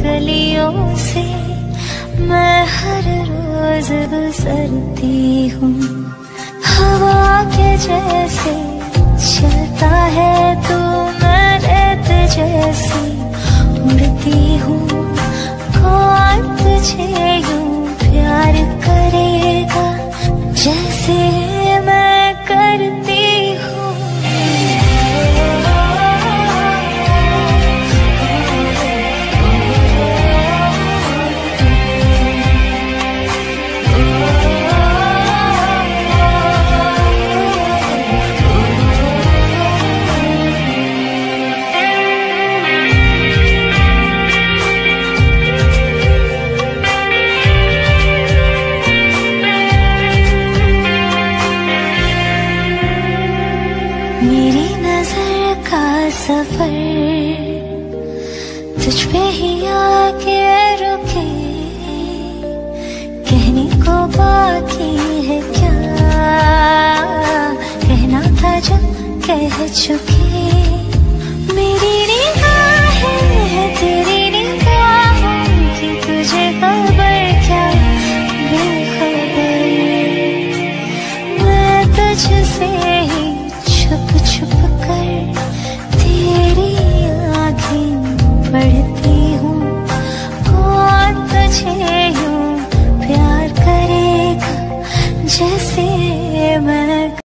गलियों से मैं हर रोज गुजरती हूँ। हवा के जैसे चलता है तू, मैं रेत जैसी उड़ती हूँ। कौन तुझे यूं प्यार करेगा जैसे मैं करती हूँ। मेरी नजर का सफर तुझ पे ही आके रुके, कहने को बाकी है क्या, कहना था जब कह चुके।